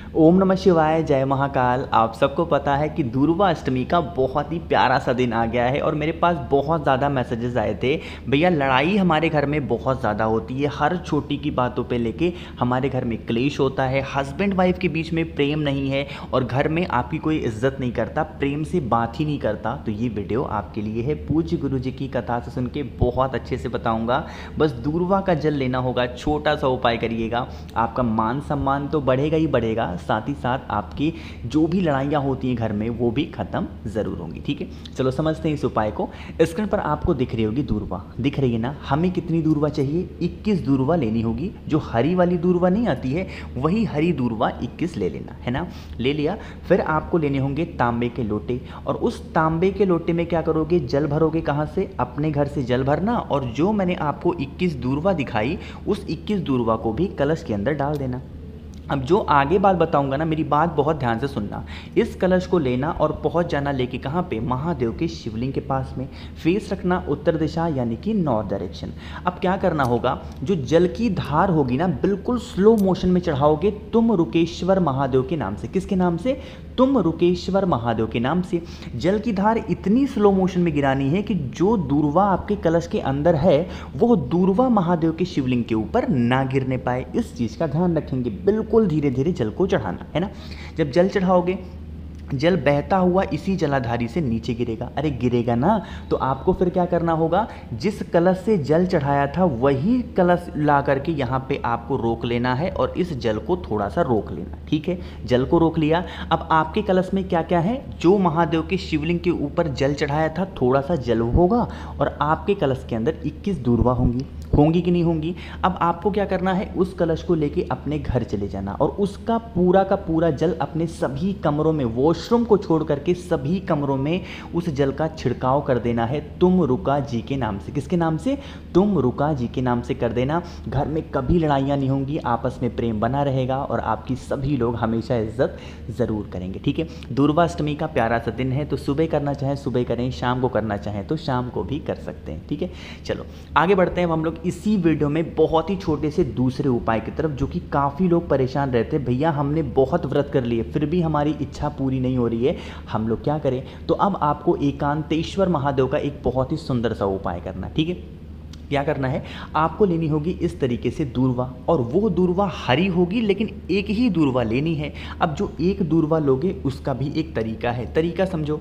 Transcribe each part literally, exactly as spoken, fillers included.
ओम नमः शिवाय, जय महाकाल। आप सबको पता है कि दुर्गा अष्टमी का बहुत ही प्यारा सा दिन आ गया है और मेरे पास बहुत ज़्यादा मैसेजेस आए थे। भैया लड़ाई हमारे घर में बहुत ज़्यादा होती है, हर छोटी की बातों पे लेके हमारे घर में क्लेश होता है, हस्बैंड वाइफ के बीच में प्रेम नहीं है और घर में आपकी कोई इज्जत नहीं करता, प्रेम से बात ही नहीं करता। तो ये वीडियो आपके लिए है। पूज्य गुरु जी की कथा से सुन के बहुत अच्छे से बताऊँगा। बस दूर्वा का जल लेना होगा, छोटा सा उपाय करिएगा, आपका मान सम्मान तो बढ़ेगा ही बढ़ेगा, साथ ही साथ आपकी जो भी लड़ाइयाँ होती हैं घर में वो भी खत्म ज़रूर होंगी। ठीक है, चलो समझते हैं इस उपाय को। स्क्रीन पर आपको दिख रही होगी दूर्वा, दिख रही है ना। हमें कितनी दूर्वा चाहिए? इक्कीस दूर्वा लेनी होगी। जो हरी वाली दूर्वा नहीं आती है वही हरी दूर्वा इक्कीस ले लेना है ना। ले लिया, फिर आपको लेने होंगे तांबे के लोटे और उस तांबे के लोटे में क्या करोगे? जल भरोगे। कहाँ से? अपने घर से जल भरना और जो मैंने आपको इक्कीस दूर्वा दिखाई उस इक्कीस दूर्वा को भी कलश के अंदर डाल देना। अब जो आगे बात बताऊंगा ना, मेरी बात बहुत ध्यान से सुनना। इस कलश को लेना और पहुंच जाना लेके कहाँ पे? महादेव के शिवलिंग के पास में। फेस रखना उत्तर दिशा यानी कि नॉर्थ डायरेक्शन। अब क्या करना होगा? जो जल की धार होगी ना, बिल्कुल स्लो मोशन में चढ़ाओगे तुम रुकेश्वर महादेव के नाम से। किसके नाम से? तुम रुकेश्वर महादेव के नाम से। जल की धार इतनी स्लो मोशन में गिरानी है कि जो दूर्वा आपके कलश के अंदर है वो दूर्वा महादेव के शिवलिंग के ऊपर ना गिरने पाए। इस चीज़ का ध्यान रखेंगे। बिल्कुल धीरे धीरे जल को चढ़ाना है ना। जब जल चढ़ाओगे, जल बहता हुआ इसी जलाधारी से नीचे गिरेगा। अरे गिरेगा ना, तो आपको फिर क्या करना होगा? जिस कलश से जल चढ़ाया था वही कलश ला करके यहाँ पे आपको रोक लेना है और इस जल को थोड़ा सा रोक लेना। ठीक है, जल को रोक लिया। अब आपके कलश में क्या क्या है? जो महादेव के शिवलिंग के ऊपर जल चढ़ाया था थोड़ा सा जल होगा और आपके कलश के अंदर इक्कीस दूर्वा होंगी। होंगी कि नहीं होंगी? अब आपको क्या करना है? उस कलश को लेके अपने घर चले जाना और उसका पूरा का पूरा जल अपने सभी कमरों में, वॉशरूम को छोड़ करके सभी कमरों में उस जल का छिड़काव कर देना है तुम रुका जी के नाम से। किसके नाम से? तुम रुका जी के नाम से कर देना। घर में कभी लड़ाइयाँ नहीं होंगी, आपस में प्रेम बना रहेगा और आपकी सभी लोग हमेशा इज्जत ज़रूर करेंगे। ठीक है, दुर्गा अष्टमी का प्यारा सा दिन है, तो सुबह करना चाहें सुबह करें, शाम को करना चाहें तो शाम को भी कर सकते हैं। ठीक है, चलो आगे बढ़ते हैं हम लोग इसी वीडियो में बहुत ही छोटे से दूसरे उपाय की तरफ, जो कि काफ़ी लोग परेशान रहते हैं, भैया हमने बहुत व्रत कर लिए फिर भी हमारी इच्छा पूरी नहीं हो रही है, हम लोग क्या करें? तो अब आपको एकांतेश्वर महादेव का एक बहुत ही सुंदर सा उपाय करना। ठीक है, क्या करना है? आपको लेनी होगी इस तरीके से दूर्वा और वो दूर्वा हरी होगी, लेकिन एक ही दूर्वा लेनी है। अब जो एक दूर्वा लोगे उसका भी एक तरीका है। तरीका समझो।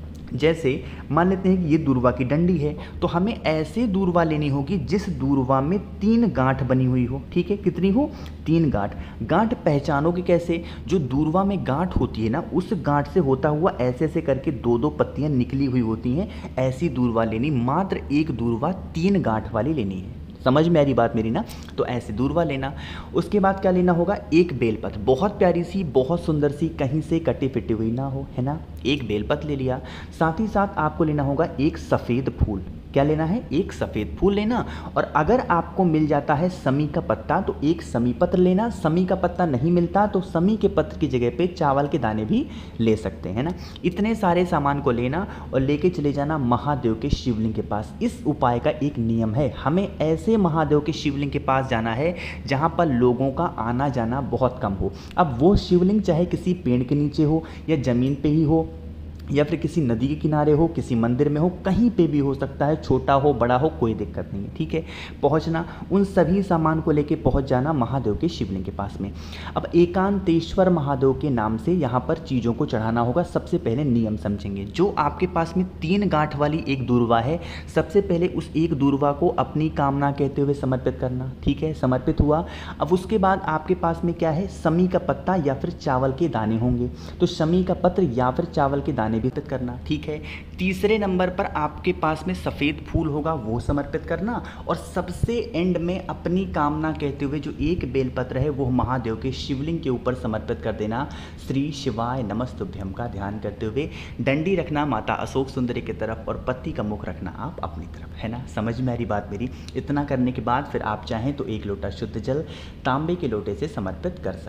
जैसे मान लेते हैं कि ये दूर्वा की डंडी है, तो हमें ऐसे दूर्वा लेनी होगी जिस दूर्वा में तीन गांठ बनी हुई हो। ठीक है, कितनी हो? तीन गांठ। गांठ पहचानोगे कैसे? जो दूर्वा में गांठ होती है ना, उस गांठ से होता हुआ ऐसे ऐसे करके दो दो पत्तियां निकली हुई होती हैं, ऐसी दूर्वा लेनी। मात्र एक दूर्वा तीन गांठ वाली लेनी है। समझ में आ रही बात मेरी ना? तो ऐसे दूर्वा लेना। उसके बाद क्या लेना होगा? एक बेलपत्र, बहुत प्यारी सी, बहुत सुंदर सी, कहीं से कटी फिटी हुई ना हो, है ना। एक बेलपत्र ले लिया। साथ ही साथ आपको लेना होगा एक सफ़ेद फूल। क्या लेना है? एक सफ़ेद फूल लेना। और अगर आपको मिल जाता है समी का पत्ता तो एक समी पत्र लेना। समी का पत्ता नहीं मिलता तो समी के पत्र की जगह पे चावल के दाने भी ले सकते हैं ना। इतने सारे सामान को लेना और लेके चले जाना महादेव के शिवलिंग के पास। इस उपाय का एक नियम है, हमें ऐसे महादेव के शिवलिंग के पास जाना है जहाँ पर लोगों का आना जाना बहुत कम हो। अब वो शिवलिंग चाहे किसी पेड़ के नीचे हो या ज़मीन पे ही हो या फिर किसी नदी के किनारे हो, किसी मंदिर में हो, कहीं पे भी हो सकता है, छोटा हो बड़ा हो कोई दिक्कत नहीं है। ठीक है, पहुंचना, उन सभी सामान को लेके पहुंच जाना महादेव के शिवलिंग के पास में। अब एकांतेश्वर महादेव के नाम से यहाँ पर चीज़ों को चढ़ाना होगा। सबसे पहले नियम समझेंगे। जो आपके पास में तीन गांठ वाली एक दूर्वा है, सबसे पहले उस एक दूर्वा को अपनी कामना कहते हुए समर्पित करना। ठीक है, समर्पित हुआ। अब उसके बाद आपके पास में क्या है? समी का पत्ता या फिर चावल के दाने होंगे, तो समी का पत्र या फिर चावल के दाने भी करना। ठीक है, तीसरे नंबर पर आपके पास में सफ़ेद फूल होगा, वो समर्पित करना। और सबसे एंड में अपनी कामना कहते हुए जो एक बेलपत्र है वो महादेव के शिवलिंग के ऊपर समर्पित कर देना। श्री शिवाय नमस्तुभ्यम का ध्यान करते हुए डंडी रखना माता अशोक सुंदरी की तरफ और पत्ती का मुख रखना आप अपनी तरफ, है ना। समझ में आ रही बात मेरी? इतना करने के बाद फिर आप चाहें तो एक लोटा शुद्ध जल तांबे के लोटे से समर्पित कर सकते हैं।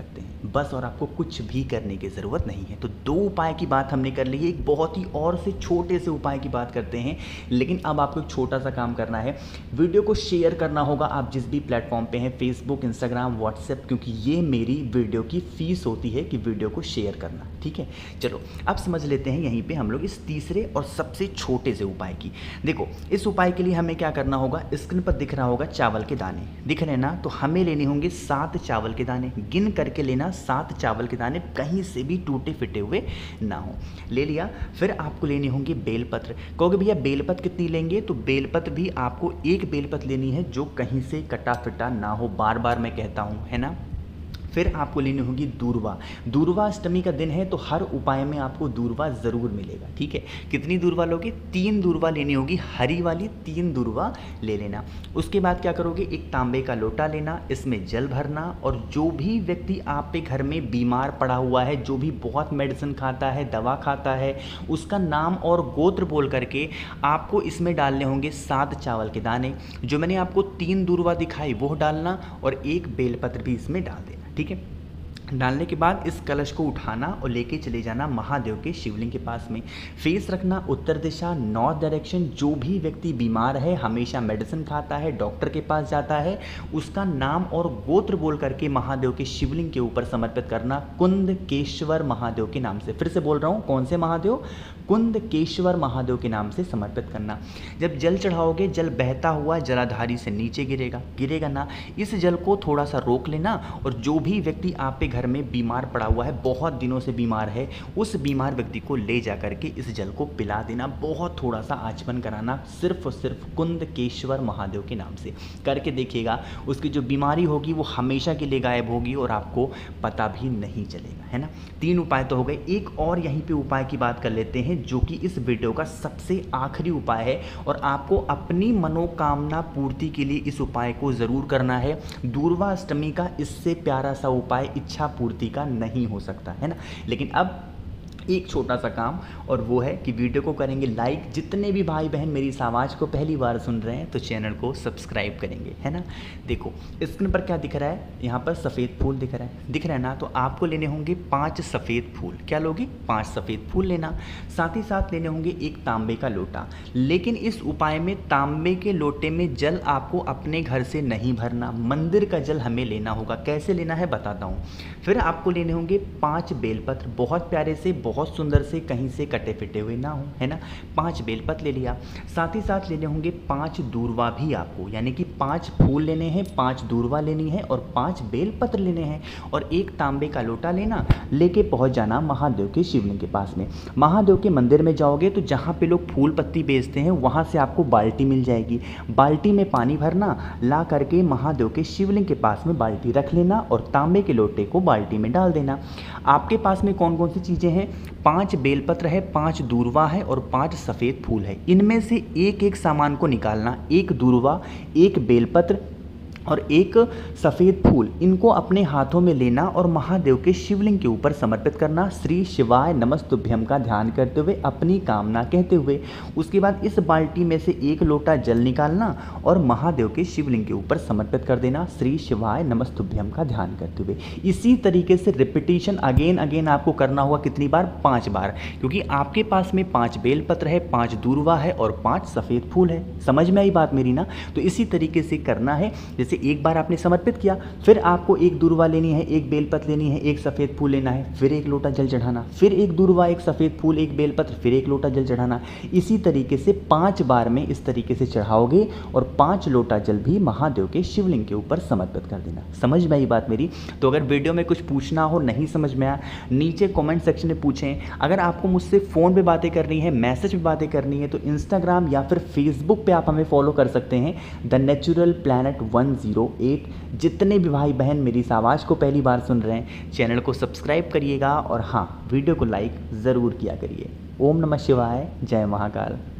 बस, और आपको कुछ भी करने की ज़रूरत नहीं है। तो दो उपाय की बात हमने कर ली है, एक बहुत ही और से छोटे से उपाय की बात करते हैं। लेकिन अब आपको एक छोटा सा काम करना है, वीडियो को शेयर करना होगा आप जिस भी प्लेटफॉर्म पे हैं, फेसबुक, इंस्टाग्राम, व्हाट्सएप, क्योंकि ये मेरी वीडियो की फीस होती है कि वीडियो को शेयर करना, ठीक है। चलो अब समझ लेते हैं यहीं पे हम लोग इस तीसरे और सबसे छोटे से उपाय की। देखो, इस उपाय के लिए हमें क्या करना होगा, स्क्रीन पर दिख रहा होगा चावल के दाने, दिख रहे ना, तो हमें लेने होंगे सात चावल के दाने, गिन करके लेना सात चावल के दाने, कहीं से भी टूटे फिटे हुए ना हो। ले लिया, फिर आपको लेने होंगे बेलपत्र। कहोगे भैया बेलपत्र कितनी लेंगे, तो बेलपत्र भी आपको एक बेलपत्र लेनी है जो कहीं से कटा फिटा ना हो, बार बार मैं कहता हूँ, है ना। फिर आपको लेनी होगी दूर्वा। दूर्वा अष्टमी का दिन है तो हर उपाय में आपको दूर्वा ज़रूर मिलेगा, ठीक है। कितनी दूर्वा लोगे, तीन दूर्वा लेनी होगी, हरी वाली तीन दूर्वा ले लेना। उसके बाद क्या करोगे, एक तांबे का लोटा लेना, इसमें जल भरना, और जो भी व्यक्ति आप पे घर में बीमार पड़ा हुआ है, जो भी बहुत मेडिसिन खाता है, दवा खाता है, उसका नाम और गोत्र बोल करके आपको इसमें डालने होंगे सात चावल के दाने। जो मैंने आपको तीन दूर्वा दिखाई वो डालना, और एक बेलपत्र भी इसमें डाल देना, ठीक है। डालने के बाद इस कलश को उठाना और लेके चले जाना महादेव के शिवलिंग के पास में। फेस रखना उत्तर दिशा, नॉर्थ डायरेक्शन। जो भी व्यक्ति बीमार है, हमेशा मेडिसिन खाता है, डॉक्टर के पास जाता है, उसका नाम और गोत्र बोल करके महादेव के शिवलिंग के ऊपर समर्पित करना, कुंदकेश्वर महादेव के नाम से। फिर से बोल रहा हूँ, कौन से महादेव, कुंदकेश्वर महादेव के नाम से समर्पित करना। जब जल चढ़ाओगे, जल बहता हुआ जलाधारी से नीचे गिरेगा, गिरेगा ना, इस जल को थोड़ा सा रोक लेना, और जो भी व्यक्ति आप पे घर में बीमार पड़ा हुआ है, बहुत दिनों से बीमार है, उस बीमार व्यक्ति को ले जा करके इस जल को पिला देना, बहुत थोड़ा सा आचमन कराना, सिर्फ और सिर्फ कुंदकेश्वर महादेव के नाम से करके देखिएगा। उसकी जो बीमारी होगी वो हमेशा के लिए गायब होगी और आपको पता भी नहीं चलेगा, है ना। तीन उपाय तो हो गए, एक और यहीं पे उपाय की बात कर लेते हैं जो कि इस वीडियो का सबसे आखिरी उपाय है, और आपको अपनी मनोकामना पूर्ति के लिए इस उपाय को ज़रूर करना है। दूर्वा अष्टमी का इससे प्यारा सा उपाय इच्छा पूर्ति का नहीं हो सकता, है ना। लेकिन अब एक छोटा सा काम, और वो है कि वीडियो को करेंगे लाइक। जितने भी भाई बहन मेरी इस आवाज़ को पहली बार सुन रहे हैं तो चैनल को सब्सक्राइब करेंगे, है ना। देखो स्क्रीन पर क्या दिख रहा है, यहाँ पर सफ़ेद फूल दिख रहा है, दिख रहा है ना। तो आपको लेने होंगे पांच सफ़ेद फूल। क्या लोगे, पांच सफ़ेद फूल लेना। साथ ही साथ लेने होंगे एक तांबे का लोटा। लेकिन इस उपाय में तांबे के लोटे में जल आपको अपने घर से नहीं भरना, मंदिर का जल हमें लेना होगा। कैसे लेना है बताता हूँ। फिर आपको लेने होंगे पाँच बेलपत्र, बहुत प्यारे से, बहुत सुंदर से, कहीं से कटे फिटे हुए ना हो, है ना। पांच बेलपत्र ले लिया। साथ ही साथ लेने होंगे पांच दूर्वा भी आपको, यानी कि पांच फूल लेने हैं, पांच दूर्वा लेनी है और पांच बेलपत्र लेने हैं, और एक तांबे का लोटा लेना, लेके पहुंच जाना महादेव के शिवलिंग के पास में। महादेव के मंदिर में जाओगे तो जहाँ पे लोग फूल पत्ती बेचते हैं वहाँ से आपको बाल्टी मिल जाएगी। बाल्टी में पानी भरना, ला करके महादेव के शिवलिंग के पास में बाल्टी रख लेना, और तांबे के लोटे को बाल्टी में डाल देना। आपके पास में कौन कौन सी चीज़ें हैं, पांच बेलपत्र है, पांच दूर्वा है और पांच सफ़ेद फूल है। इनमें से एक एक सामान को निकालना, एक दूर्वा, एक बेलपत्र और एक सफ़ेद फूल, इनको अपने हाथों में लेना और महादेव के शिवलिंग के ऊपर समर्पित करना, श्री शिवाय नमस्तुभ्यम का ध्यान करते हुए, अपनी कामना कहते हुए। उसके बाद इस बाल्टी में से एक लोटा जल निकालना और महादेव के शिवलिंग के ऊपर समर्पित कर देना, श्री शिवाय नमस्तुभ्यम का ध्यान करते हुए। इसी तरीके से रिपीटिशन अगेन अगेन आपको करना होगा। कितनी बार, पाँच बार, क्योंकि आपके पास में पाँच बेलपत्र है, पाँच दूर्वा है और पाँच सफ़ेद फूल है। समझ में आई बात मेरी ना। तो इसी तरीके से करना है। जैसे एक बार आपने समर्पित किया, फिर आपको एक दूर्वा लेनी है, एक बेलपत्र लेनी है, एक सफ़ेद फूल लेना है, फिर एक लोटा जल चढ़ाना, फिर एक दूर्वा, एक सफ़ेद फूल, एक बेलपत्र, फिर एक लोटा जल चढ़ाना। इसी तरीके से पांच बार में इस तरीके से चढ़ाओगे और पांच लोटा जल भी महादेव के शिवलिंग के ऊपर समर्पित कर देना। समझ में आई बात मेरी। तो अगर वीडियो में कुछ पूछना हो, नहीं समझ में आया, नीचे कॉमेंट सेक्शन में पूछें। अगर आपको मुझसे फ़ोन पर बातें करनी है, मैसेज पर बातें करनी है, तो इंस्टाग्राम या फिर फेसबुक पर आप हमें फॉलो कर सकते हैं, the natural planet one zero eight. जितने भी भाई बहन मेरी इस आवाज़ को पहली बार सुन रहे हैं, चैनल को सब्सक्राइब करिएगा और हाँ, वीडियो को लाइक ज़रूर किया करिए। ओम नमः शिवाय, जय महाकाल।